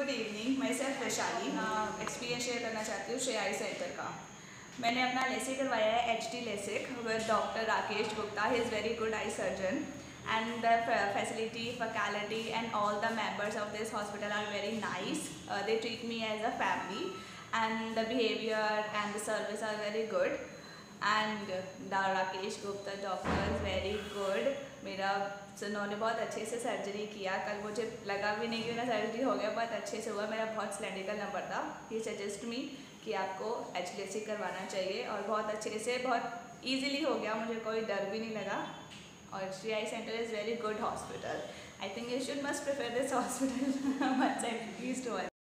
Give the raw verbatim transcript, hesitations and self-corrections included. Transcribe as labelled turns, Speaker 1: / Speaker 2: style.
Speaker 1: Good evening, मैं self Vaishali experience share करना चाहती हूँ श्रेय आई सेंटर का। मैंने अपना लेसिक करवाया है H D LASIK with doctor Rakesh Gupta. He is very good eye surgeon and the facility, faculty and all the members of this hospital are very nice. Uh, they treat me as a family and the behavior and the service are very good. And the Rakesh Gupta doctor is very good. मेरा उन्होंने बहुत अच्छे से surgery किया। कल मुझे लगा भी नहीं कि मेरा सर्जरी हो गया, बहुत अच्छे से हुआ। मेरा बहुत सिलेंड्रिकल नंबर था। ही सजेस्ट मी कि आपको एच डी लेसिक करवाना चाहिए और बहुत अच्छे से, बहुत ईजीली हो गया। मुझे कोई डर भी नहीं लगा। और Shrey eye centre is very good hospital. I think you should must prefer this hospital once at least once.